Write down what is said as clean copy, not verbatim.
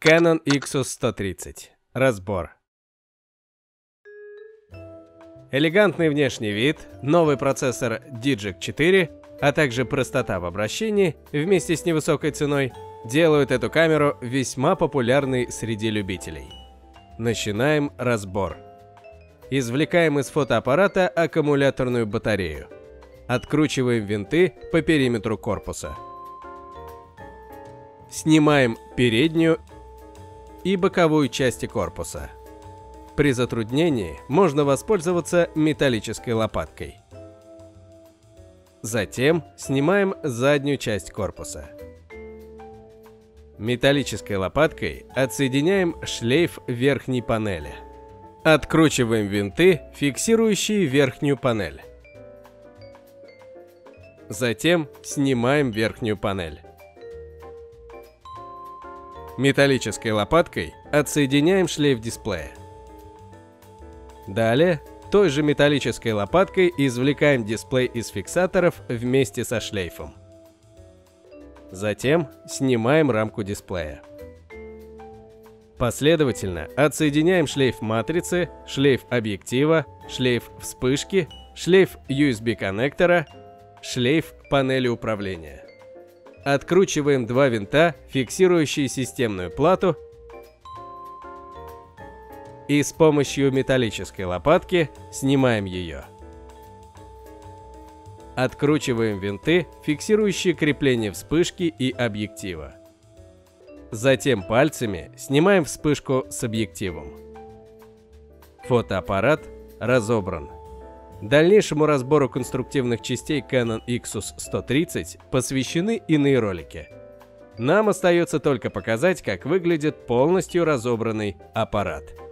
Canon Ixus 130. Разбор. Элегантный внешний вид, новый процессор Digic 4, а также простота в обращении вместе с невысокой ценой делают эту камеру весьма популярной среди любителей. Начинаем разбор. Извлекаем из фотоаппарата аккумуляторную батарею. Откручиваем винты по периметру корпуса. Снимаем переднюю и боковую части корпуса. При затруднении можно воспользоваться металлической лопаткой. Затем снимаем заднюю часть корпуса. Металлической лопаткой отсоединяем шлейф верхней панели. Откручиваем винты, фиксирующие верхнюю панель. Затем снимаем верхнюю панель. Металлической лопаткой отсоединяем шлейф дисплея. Далее, той же металлической лопаткой извлекаем дисплей из фиксаторов вместе со шлейфом. Затем снимаем рамку дисплея. Последовательно отсоединяем шлейф матрицы, шлейф объектива, шлейф вспышки, шлейф USB-коннектора, шлейф панели управления. Откручиваем два винта, фиксирующие системную плату, и с помощью металлической лопатки снимаем ее. Откручиваем винты, фиксирующие крепление вспышки и объектива. Затем пальцами снимаем вспышку с объективом. Фотоаппарат разобран. Дальнейшему разбору конструктивных частей Canon Ixus 130 посвящены иные ролики. Нам остается только показать, как выглядит полностью разобранный аппарат.